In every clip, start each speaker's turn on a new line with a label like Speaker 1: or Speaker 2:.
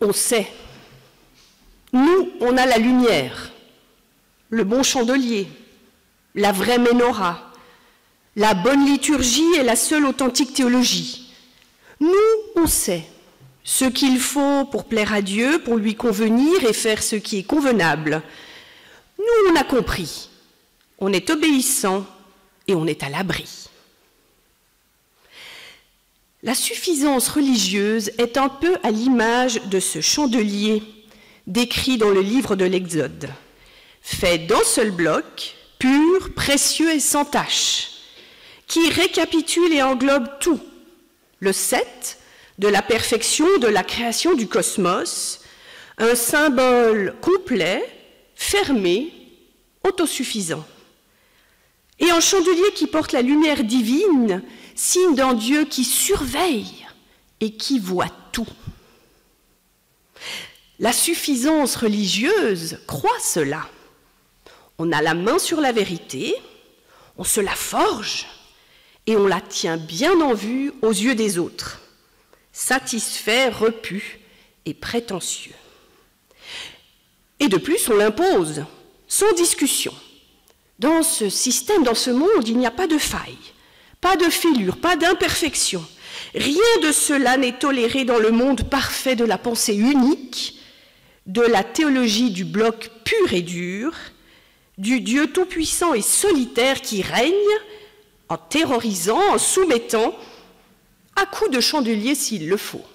Speaker 1: on sait. Nous, on a la lumière, le bon chandelier, la vraie menorah, la bonne liturgie et la seule authentique théologie. Nous, on sait ce qu'il faut pour plaire à Dieu, pour lui convenir et faire ce qui est convenable. Nous, on a compris. On est obéissant et on est à l'abri. La suffisance religieuse est un peu à l'image de ce chandelier décrit dans le livre de l'Exode, fait d'un seul bloc, pur, précieux et sans tache, qui récapitule et englobe tout, le 7 de la perfection de la création du cosmos, un symbole complet, fermé, autosuffisant. Et un chandelier qui porte la lumière divine, signe d'un Dieu qui surveille et qui voit tout. La suffisance religieuse croit cela. On a la main sur la vérité, on se la forge et on la tient bien en vue aux yeux des autres, satisfait, repu et prétentieux. Et de plus, on l'impose, sans discussion. Dans ce système, dans ce monde, il n'y a pas de faille, pas de fêlure, pas d'imperfection. Rien de cela n'est toléré dans le monde parfait de la pensée unique, de la théologie du bloc pur et dur, du Dieu tout-puissant et solitaire qui règne en terrorisant, en soumettant, à coups de chandelier s'il le faut.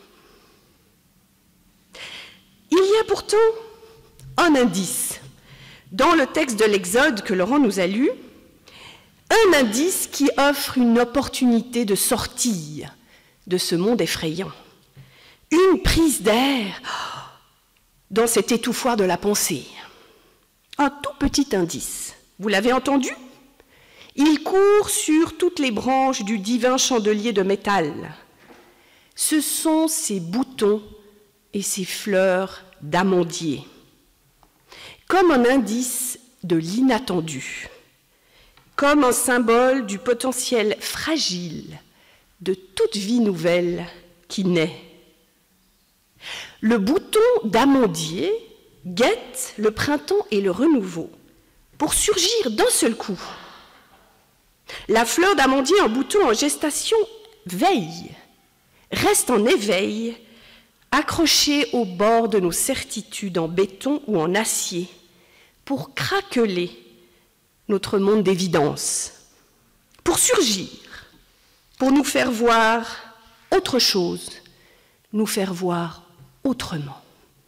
Speaker 1: Il y a pourtant un indice dans le texte de l'Exode que Laurent nous a lu, un indice qui offre une opportunité de sortie de ce monde effrayant, une prise d'air dans cet étouffoir de la pensée. Un tout petit indice, vous l'avez entendu? Il court sur toutes les branches du divin chandelier de métal. Ce sont ces boutons et ces fleurs d'amandier, comme un indice de l'inattendu, comme un symbole du potentiel fragile de toute vie nouvelle qui naît. Le bouton d'amandier guette le printemps et le renouveau pour surgir d'un seul coup. La fleur d'amandier en bouton en gestation veille, reste en éveil, accrochée au bord de nos certitudes en béton ou en acier, pour craqueler notre monde d'évidence, pour surgir, pour nous faire voir autre chose, nous faire voir autrement.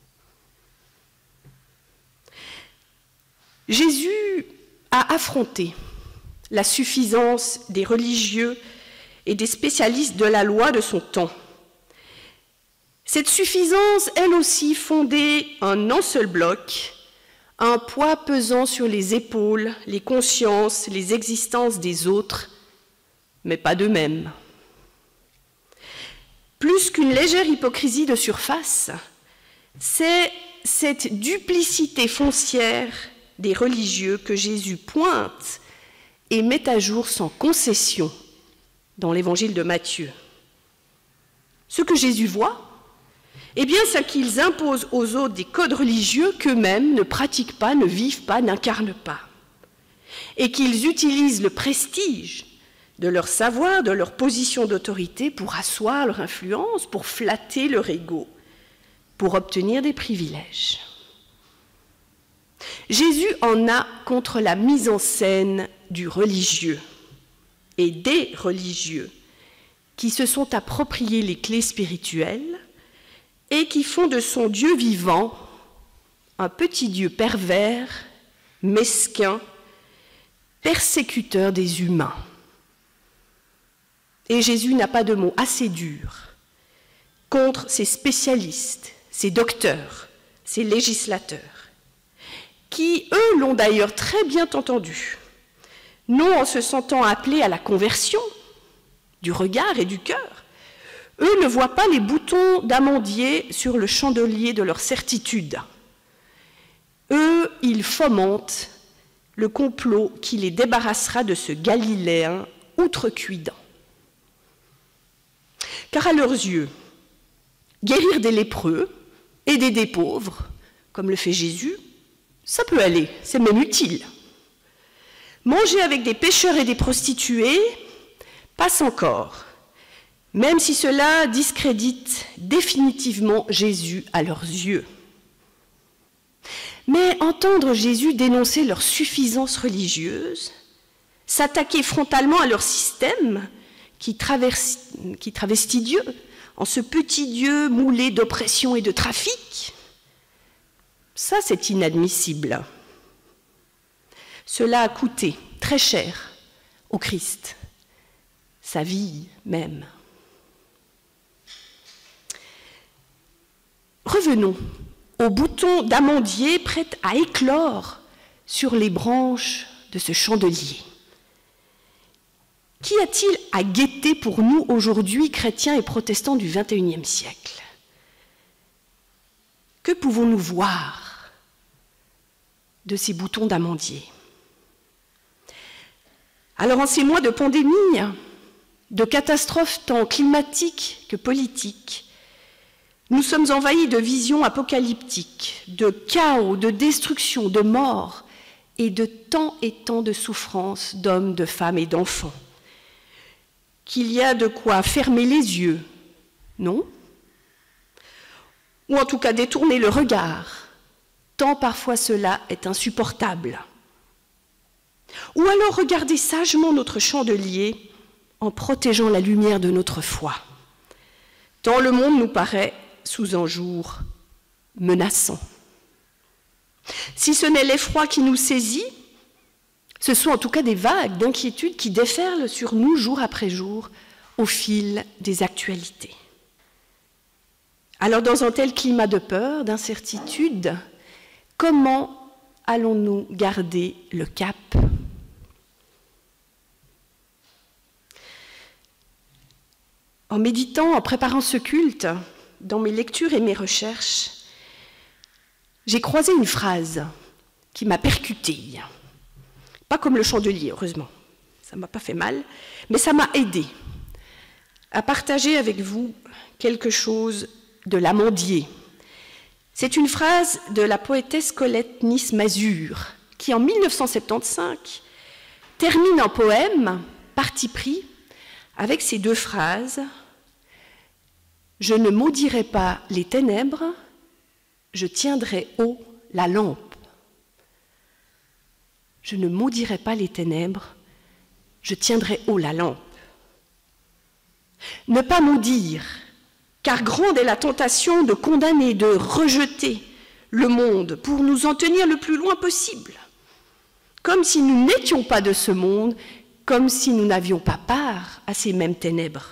Speaker 1: Jésus a affronté la suffisance des religieux et des spécialistes de la loi de son temps. Cette suffisance, elle aussi, fondée en un seul bloc, un poids pesant sur les épaules, les consciences, les existences des autres, mais pas d'eux-mêmes. Plus qu'une légère hypocrisie de surface, c'est cette duplicité foncière des religieux que Jésus pointe et met à jour sans concession dans l'évangile de Matthieu. Ce que Jésus voit, eh bien, c'est qu'ils imposent aux autres des codes religieux qu'eux-mêmes ne pratiquent pas, ne vivent pas, n'incarnent pas. Et qu'ils utilisent le prestige de leur savoir, de leur position d'autorité pour asseoir leur influence, pour flatter leur ego, pour obtenir des privilèges. Jésus en a contre la mise en scène du religieux et des religieux qui se sont appropriés les clés spirituelles et qui font de son Dieu vivant un petit Dieu pervers, mesquin, persécuteur des humains. Et Jésus n'a pas de mots assez durs contre ces spécialistes, ces docteurs, ces législateurs, qui, eux, l'ont d'ailleurs très bien entendu, non en se sentant appelés à la conversion du regard et du cœur. Eux ne voient pas les boutons d'amandier sur le chandelier de leur certitude. Eux, ils fomentent le complot qui les débarrassera de ce Galiléen outrecuidant. Car à leurs yeux, guérir des lépreux, Aider des pauvres, comme le fait Jésus, ça peut aller, c'est même utile. Manger avec des pêcheurs et des prostituées passe encore, même si cela discrédite définitivement Jésus à leurs yeux. Mais entendre Jésus dénoncer leur suffisance religieuse, s'attaquer frontalement à leur système qui travestit Dieu en ce petit Dieu moulé d'oppression et de trafic, ça c'est inadmissible. Cela a coûté très cher au Christ, sa vie même. Revenons au bouton d'amandier prêt à éclore sur les branches de ce chandelier. Qu'y a-t-il à guetter pour nous aujourd'hui, chrétiens et protestants du XXIe siècle? Que pouvons-nous voir de ces boutons d'amandier? Alors en ces mois de pandémie, de catastrophes tant climatiques que politiques, nous sommes envahis de visions apocalyptiques, de chaos, de destruction, de mort et tant de souffrances d'hommes, de femmes et d'enfants. Qu'il y a de quoi fermer les yeux, non? Ou en tout cas détourner le regard, tant parfois cela est insupportable. Ou alors regarder sagement notre chandelier en protégeant la lumière de notre foi, tant le monde nous paraît sous un jour menaçant. Si ce n'est l'effroi qui nous saisit, ce sont en tout cas des vagues d'inquiétude qui déferlent sur nous jour après jour au fil des actualités. Alors dans un tel climat de peur, d'incertitude, comment allons-nous garder le cap? En méditant, en préparant ce culte, dans mes lectures et mes recherches, j'ai croisé une phrase qui m'a percutée. Pas comme le chandelier, heureusement. Ça ne m'a pas fait mal, mais ça m'a aidé à partager avec vous quelque chose de l'amandier. C'est une phrase de la poétesse Colette Nice-Mazur, qui en 1975 termine un poème, Parti pris, avec ces deux phrases. Je ne maudirai pas les ténèbres, je tiendrai haut la lampe. Je ne maudirai pas les ténèbres, je tiendrai haut la lampe. Ne pas maudire, car grande est la tentation de condamner, de rejeter le monde pour nous en tenir le plus loin possible, comme si nous n'étions pas de ce monde, comme si nous n'avions pas part à ces mêmes ténèbres.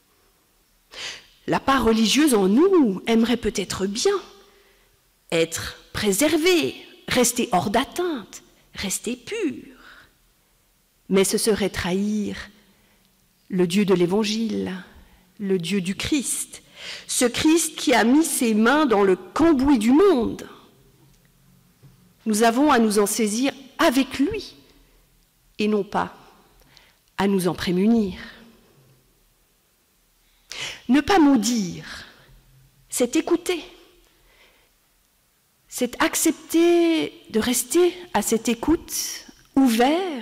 Speaker 1: La part religieuse en nous aimerait peut-être bien être préservée, rester hors d'atteinte, rester pure. Mais ce serait trahir le Dieu de l'Évangile, le Dieu du Christ, ce Christ qui a mis ses mains dans le cambouis du monde. Nous avons à nous en saisir avec lui et non pas à nous en prémunir. Ne pas maudire, c'est écouter, c'est accepter de rester à cette écoute, ouvert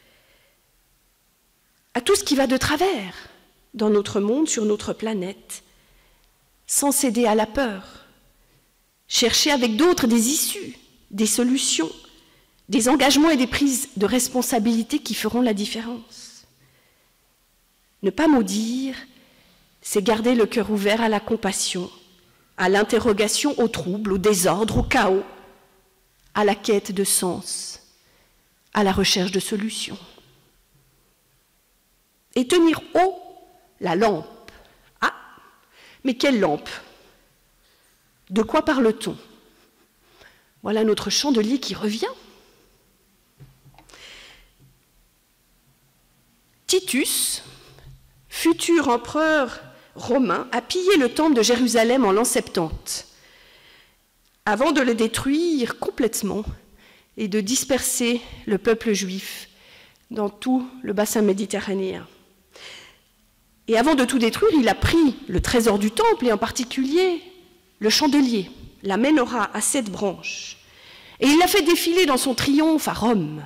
Speaker 1: à tout ce qui va de travers dans notre monde, sur notre planète, sans céder à la peur, chercher avec d'autres des issues, des solutions, des engagements et des prises de responsabilité qui feront la différence. Ne pas maudire, c'est garder le cœur ouvert à la compassion, à l'interrogation, au trouble, au désordre, au chaos, à la quête de sens, à la recherche de solutions. Et tenir haut la lampe. Ah, mais quelle lampe? De quoi parle-t-on? Voilà notre chandelier qui revient. Titus, futur empereur romain, a pillé le temple de Jérusalem en l'an 70, avant de le détruire complètement et de disperser le peuple juif dans tout le bassin méditerranéen. Et avant de tout détruire, il a pris le trésor du temple, et en particulier le chandelier, la menorah à 7 branches, et il l'a fait défiler dans son triomphe à Rome.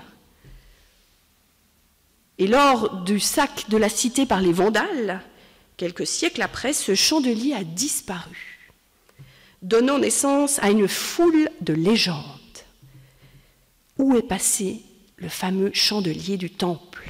Speaker 1: Et lors du sac de la cité par les Vandales, quelques siècles après, ce chandelier a disparu, donnant naissance à une foule de légendes. Où est passé le fameux chandelier du temple?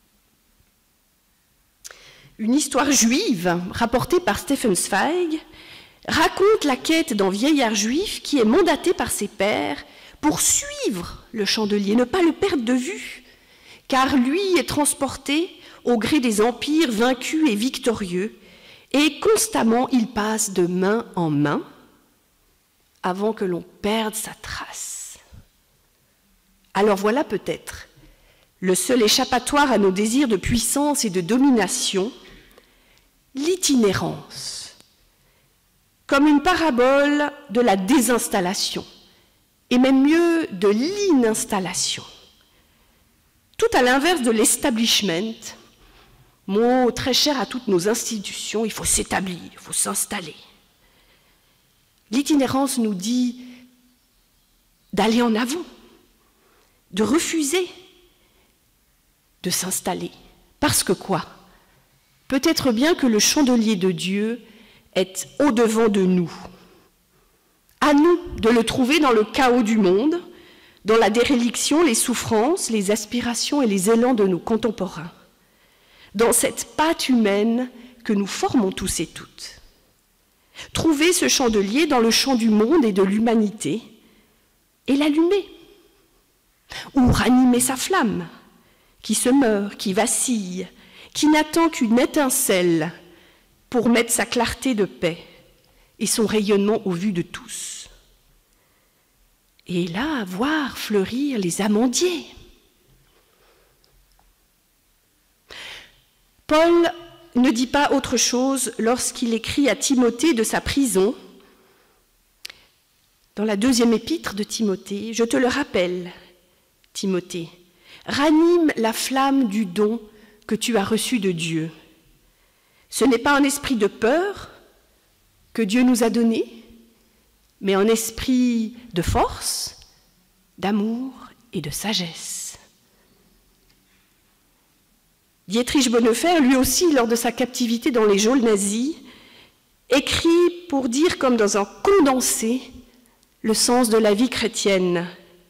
Speaker 1: Une histoire juive rapportée par Stefan Zweig raconte la quête d'un vieillard juif qui est mandaté par ses pairs pour suivre le chandelier, ne pas le perdre de vue, car lui est transporté au gré des empires vaincus et victorieux, et constamment il passe de main en main avant que l'on perde sa trace. Alors voilà peut-être le seul échappatoire à nos désirs de puissance et de domination, l'itinérance, comme une parabole de la désinstallation, et même mieux de l'ininstallation. Tout à l'inverse de l'establishment, mot très cher à toutes nos institutions, il faut s'établir, il faut s'installer. L'itinérance nous dit d'aller en avant, de refuser de s'installer. Parce que quoi? Peut-être bien que le chandelier de Dieu est au-devant de nous. À nous de le trouver dans le chaos du monde, dans la déréliction, les souffrances, les aspirations et les élans de nos contemporains, dans cette pâte humaine que nous formons tous et toutes. Trouver ce chandelier dans le champ du monde et de l'humanité et l'allumer, ou ranimer sa flamme, qui se meurt, qui vacille, qui n'attend qu'une étincelle pour mettre sa clarté de paix et son rayonnement au vu de tous. Et là, voir fleurir les amandiers. Paul ne dit pas autre chose lorsqu'il écrit à Timothée de sa prison, dans la 2e épître de Timothée, « Je te le rappelle, Timothée, ranime la flamme du don que tu as reçu de Dieu. Ce n'est pas un esprit de peur que Dieu nous a donné, mais un esprit de force, d'amour et de sagesse. » Dietrich Bonhoeffer, lui aussi, lors de sa captivité dans les geôles nazies, écrit pour dire comme dans un condensé le sens de la vie chrétienne.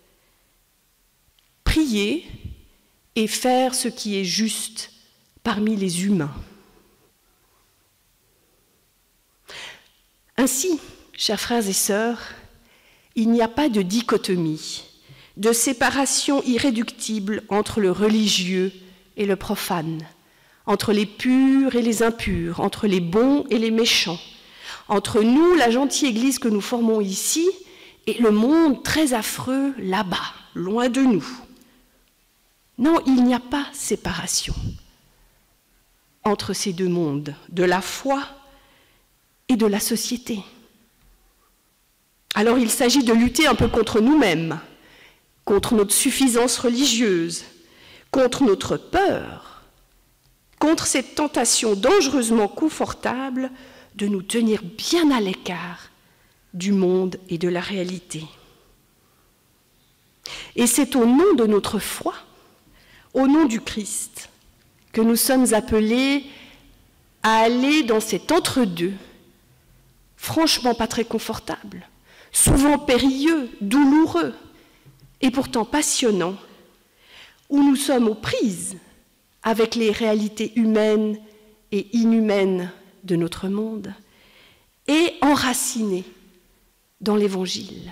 Speaker 1: Prier et faire ce qui est juste parmi les humains. Ainsi, chers frères et sœurs, il n'y a pas de dichotomie, de séparation irréductible entre le religieux et le profane, entre les purs et les impurs, entre les bons et les méchants, entre nous, la gentille Église que nous formons ici, et le monde très affreux là-bas, loin de nous. Non, il n'y a pas séparation entre ces deux mondes, de la foi et de la société. Alors il s'agit de lutter un peu contre nous-mêmes, contre notre suffisance religieuse, contre notre peur, contre cette tentation dangereusement confortable de nous tenir bien à l'écart du monde et de la réalité. Et c'est au nom de notre foi, au nom du Christ, que nous sommes appelés à aller dans cet entre-deux, franchement pas très confortable, souvent périlleux, douloureux, et pourtant passionnant, où nous sommes aux prises avec les réalités humaines et inhumaines de notre monde, et enracinés dans l'Évangile.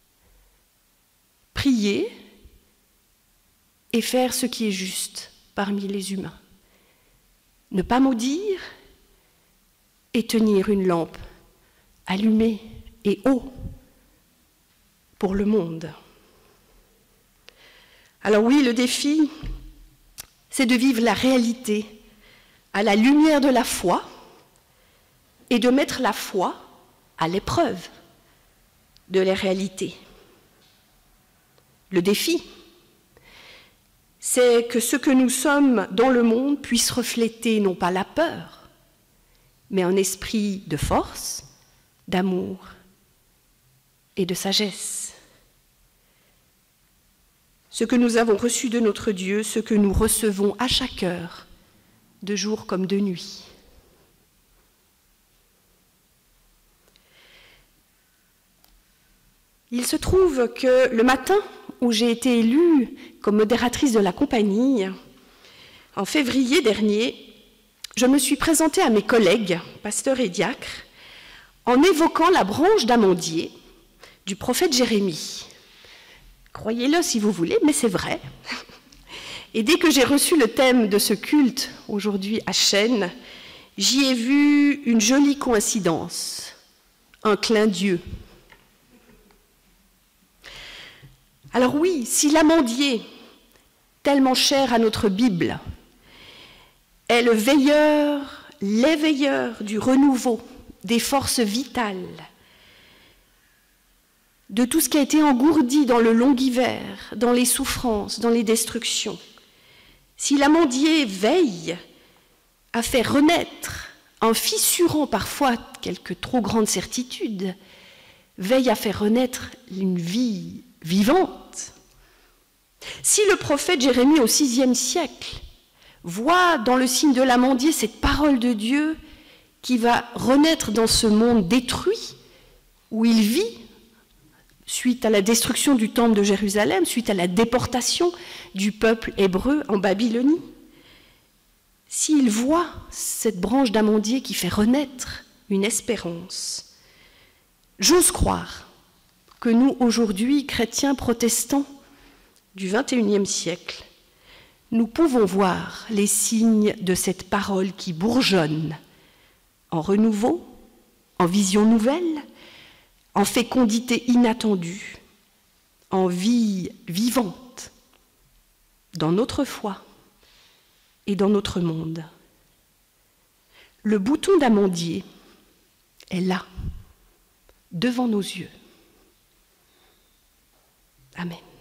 Speaker 1: Prier et faire ce qui est juste parmi les humains. Ne pas maudire et tenir une lampe allumée et haut pour le monde. Alors oui, le défi, c'est de vivre la réalité à la lumière de la foi et de mettre la foi à l'épreuve de la réalité. Le défi, c'est que ce que nous sommes dans le monde puisse refléter non pas la peur, mais un esprit de force, d'amour et de sagesse. Ce que nous avons reçu de notre Dieu, ce que nous recevons à chaque heure, de jour comme de nuit. Il se trouve que le matin où j'ai été élue comme modératrice de la compagnie, en février dernier, je me suis présentée à mes collègues, pasteurs et diacres, en évoquant la branche d'amandier du prophète Jérémie. Croyez-le si vous voulez, mais c'est vrai. Et dès que j'ai reçu le thème de ce culte, aujourd'hui à Chênes, j'y ai vu une jolie coïncidence, un clin d'yeux. Alors oui, si l'amandier, tellement cher à notre Bible, est le veilleur, l'éveilleur du renouveau, des forces vitales, de tout ce qui a été engourdi dans le long hiver, dans les souffrances, dans les destructions, si l'amandier veille à faire renaître, en fissurant parfois quelques trop grandes certitudes, veille à faire renaître une vie vivante. Si le prophète Jérémie au VIe siècle voit dans le signe de l'amandier cette parole de Dieu qui va renaître dans ce monde détruit où il vit suite à la destruction du temple de Jérusalem, suite à la déportation du peuple hébreu en Babylonie, s'il voit cette branche d'amandier qui fait renaître une espérance, j'ose croire que nous, aujourd'hui, chrétiens protestants du XXIe siècle, nous pouvons voir les signes de cette parole qui bourgeonne en renouveau, en vision nouvelle, en fécondité inattendue, en vie vivante, dans notre foi et dans notre monde. Le bouton d'amandier est là, devant nos yeux. Amen.